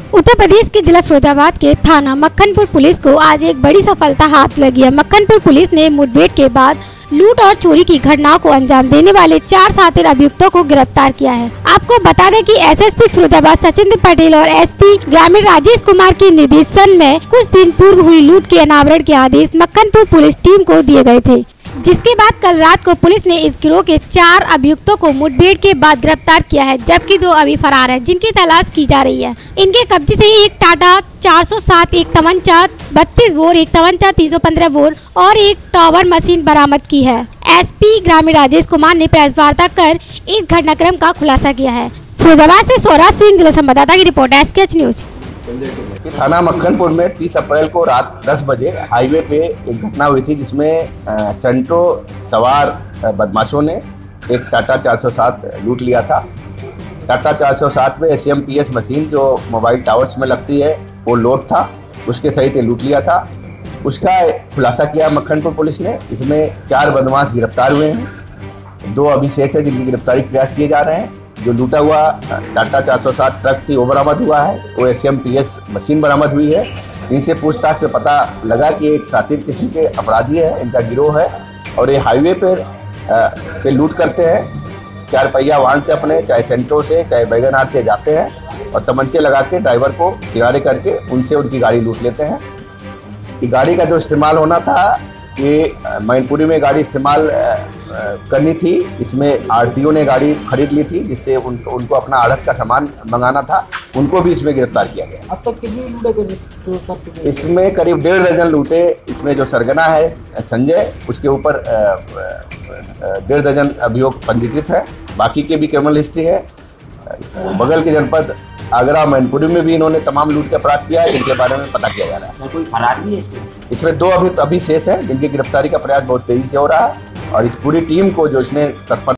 उत्तर प्रदेश के जिला फिरोजाबाद के थाना मक्खनपुर पुलिस को आज एक बड़ी सफलता हाथ लगी है। मक्खनपुर पुलिस ने मुठभेड़ के बाद लूट और चोरी की घटनाओं को अंजाम देने वाले 4 शातिर अभियुक्तों को गिरफ्तार किया है। आपको बता दें कि एसएसपी फिरोजाबाद सचिंद्र पटेल और एसपी ग्रामीण राजेश कुमार के निर्देशन में कुछ दिन पूर्व हुई लूट के अनावरण के आदेश मक्खनपुर पुलिस टीम को दिए गए थे, जिसके बाद कल रात को पुलिस ने इस गिरोह के 4 अभियुक्तों को मुठभेड़ के बाद गिरफ्तार किया है, जबकि 2 अभी फरार हैं, जिनकी तलाश की जा रही है। इनके कब्जे से एक टाटा 407, एक तमंचा 32 बोर, एक तमंचा 315 बोर और एक टॉवर मशीन बरामद की है। एसपी ग्रामीण राजेश कुमार ने प्रेस वार्ता कर इस घटनाक्रम का खुलासा किया है। फिरोजाबाद से सौराज सिंह, जिला संवाददाता की रिपोर्ट, SKH न्यूज। थाना मक्खनपुर में 30 अप्रैल को रात 10 बजे हाईवे पे एक घटना हुई थी, जिसमें सेंट्रो सवार बदमाशों ने एक टाटा 407 लूट लिया था। टाटा 407 में ACMPS मशीन जो मोबाइल टावर्स में लगती है वो लोड था, उसके सहित लूट लिया था। उसका खुलासा किया मक्खनपुर पुलिस ने। इसमें 4 बदमाश गिरफ्तार हुए हैं, 2 अभी शेष है जिनकी गिरफ्तारी के प्रयास किए जा रहे हैं। जो लूटा हुआ टाटा 407 ट्रक थी वो बरामद हुआ है, वो ACMPS मशीन बरामद हुई है। इनसे पूछताछ पे पता लगा कि एक शातिर किस्म के अपराधी है, इनका गिरोह है और ये हाईवे पे लूट करते हैं। 4 पहिया वाहन से अपने, चाहे सेंट्रो से चाहे बैगनार से जाते हैं और तमंचे लगा के ड्राइवर को किनारे करके उनसे उनकी गाड़ी लूट लेते हैं। ये गाड़ी का जो इस्तेमाल होना था, ये मैनपुरी में गाड़ी इस्तेमाल करनी थी। इसमें आढ़तियों ने गाड़ी खरीद ली थी, जिससे उनको अपना आढ़त का सामान मंगाना था। उनको भी इसमें गिरफ्तार किया गया। अब तक कितनी लूटे? इसमें करीब 1.5 दर्जन लूटे। इसमें जो सरगना है संजय, उसके ऊपर 1.5 दर्जन अभियोग पंजीकृत है। बाकी के भी क्रिमिनल हिस्ट्री है। बगल के जनपद आगरा मैनपुरी में भी इन्होंने तमाम लूट के अपराध किया है, जिनके बारे में पता किया जा रहा है। कोई फरार भी है इसमें 2 अभी शेष है, जिनकी गिरफ्तारी का प्रयास बहुत तेजी से हो रहा है और इस पूरी टीम को जो इसने तत्पर